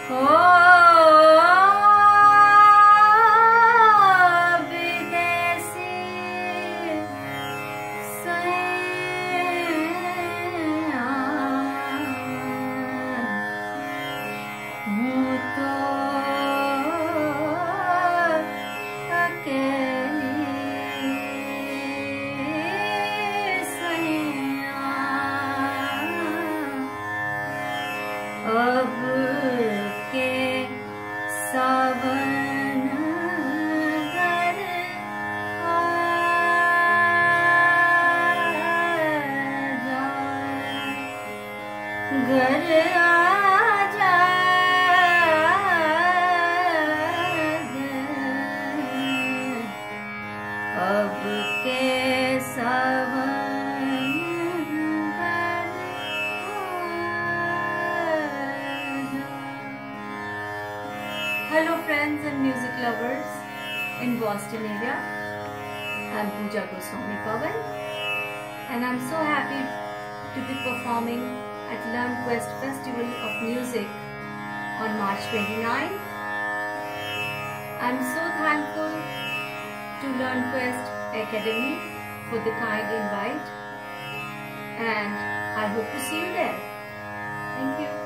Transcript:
विदेशी सैया हूँ तो अब के सावन घर आ जा, घर आ जा, अब के सावन Hello friends and music lovers in Boston area. I'm Pooja Goswami and I'm so happy to be performing at LearnQuest Festival of Music on March 29th. I'm so thankful to LearnQuest Academy for the kind invite and I hope to see you there. Thank you.